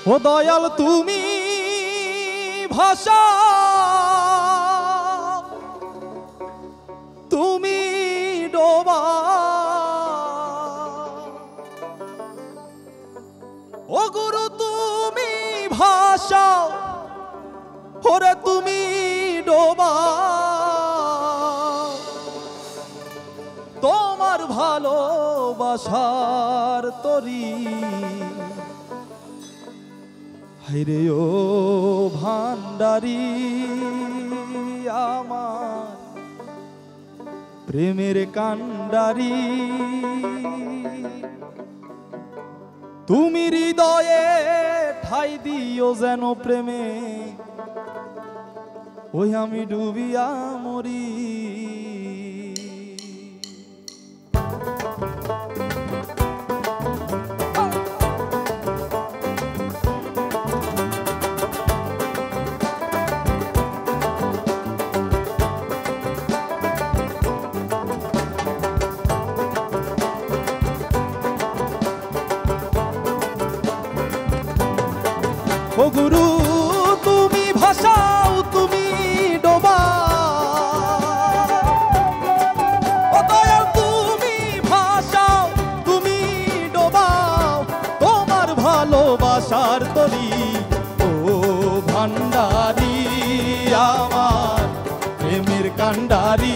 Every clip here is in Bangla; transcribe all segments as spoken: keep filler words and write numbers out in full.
ও দয়াল তুমি ভাষা তুমি ডোবা ও গুরু তুমি ভাষা ওরে তুমি ডোবা তোমার ভালোবাসার তরি হায়রে ও ভান্ডারি আমার প্রেমের কান্ডারি তুমি হৃদয়ে ঠাই দিও যেন প্রেমে ওই আমি ডুবিয়া মরি ও গুরু তুমি ভাষাও তুমি ডোবা ও দয়াল তুমি ভাষাও তুমি ডোবাও তোমার ভালোবাসার তরি ও ভান্ডারি আমার প্রেমের কান্ডারি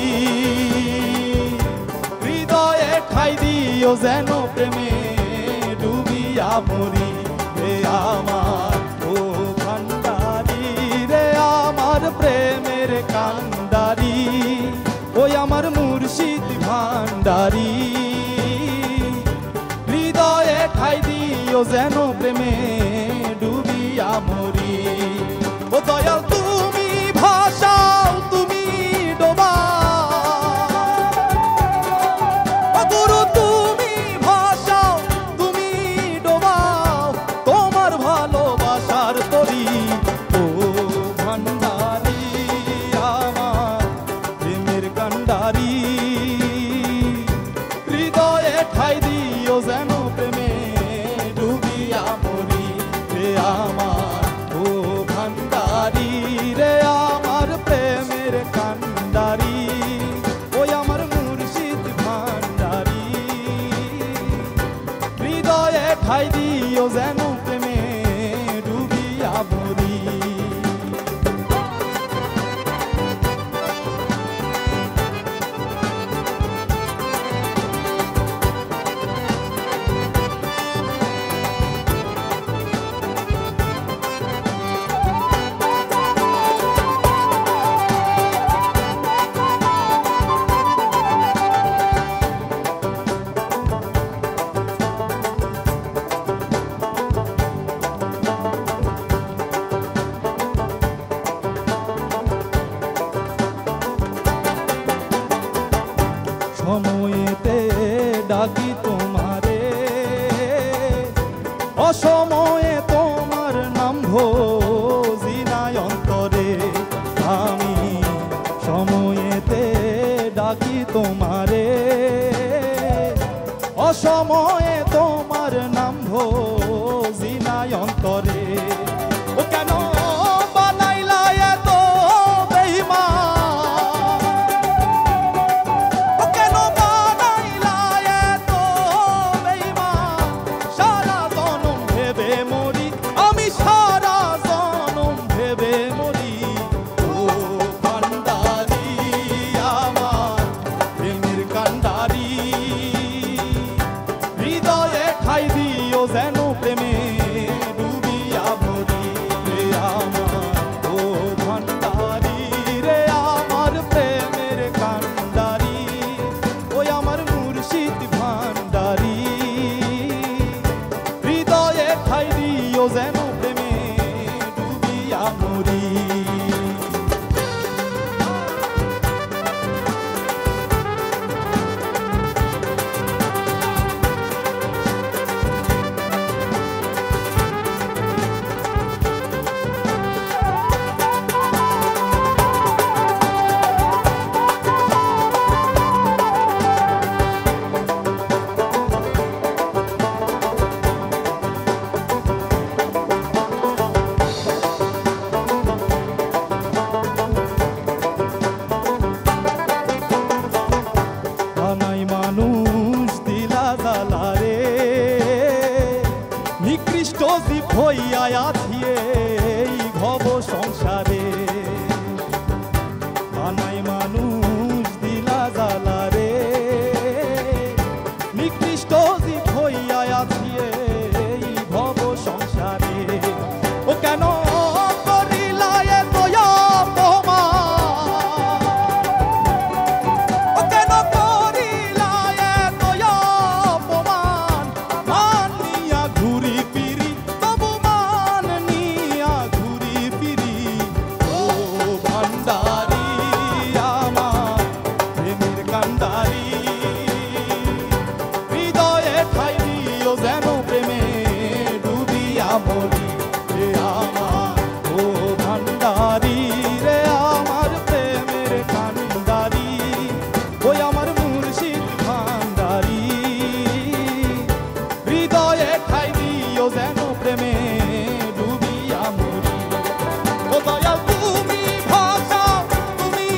হৃদয়ে ঠাই দিও যেন প্রেমে ডুবিয়া মরি রে আমার প্রেমের কান্ডারি ওই আমার মুর্শিদ ভান্ডারি হৃদয়ে ঠাই দিও যেন প্রেমে ডুবিয়া মরি ও দয়াল তুমি ভাষাও তুমি ডোবা ও গুরু তুমি ভাষাও তুমি ডোবাও তোমার ভালোবাসার তরি হৃদয়ে ঠাই দিও যেন প্রেমে ডুবিয়া মরি রে আমার ও ভান্ডারি রে আমার প্রেমের কান্ডারি ওই আমার মুর্শিদ ভান্ডারি হৃদয়ে ঠাই দিও যেন প্রেমে ডুবিয়া মরি সময়েতে ডাকি তোমারে অসময়ে তোমার নাম ভোজি নাই অন্তরে আমি সময়েতে ডাকি তোমারে অসময়ে তোমার নাম ভোজি নাই অন্তরে ও কেন বানাইলা এত বেঈমান যেন হইয়া আছি এই ভব সংসারে, বানাই মানুষ দিলা জ্বালা রে, নিকৃষ্ট জীব হইয়া আছি এই ভব সংসারে। ও কেন করিলা এত অপমান, ও কেন করিলা এত অপমান, মান নিয়া ঘুরি ফিরি তবু মান নিয়া ঘুরি ফিরি। ও ভান্ডারি আমার প্রেমের কান্ডারি, হৃদয়ে ঠাই দিও যেন প্রেমে ডুবিয়া মরি। রে আমার ও ভান্ডারি রে আমার প্রেমের কান্ডারি, ওই আমার মুর্শিদ ভান্ডারি, হৃদয়ে ঠাই দিও যেন প্রেমে ডুবিয়া মরি। ও দয়াল তুমি ভাষাও তুমি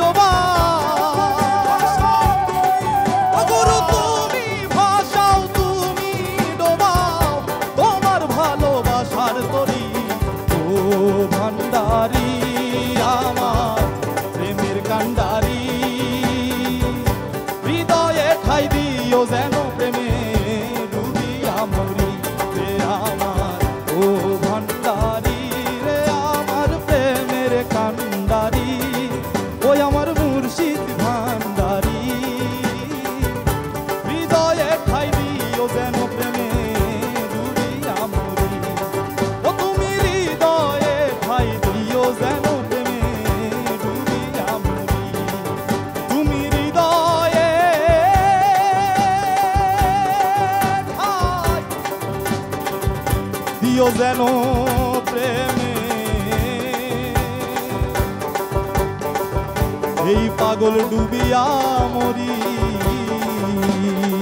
ডোবাও, ও গুরু তুমি ভাষাও তুমি ডোবাও, তোমার ভালোবাসার তরি। ও ভান্ডারি আমার প্রেমের কান্ডারি, হৃদয়ে ঠাই দিও যেন প্রেমে ডুবিয়া মরি। রে আমার ও ভান্ডারি রে আমার প্রেমের কান্ডারি, ওই আমার মুর্শিদ ভান্ডারি, হৃদয়ে ঠাই দিও যেন প্রেমে ডুবিয়া মরি। ও তুমি হৃদয়ে ঠাই দিও যেন প্রেমে ডুবিয়া মরি, তুমি হৃদয়ে ঠাই দিও যেন প্রেমে, এই পাগল ডুবিয়া মরি।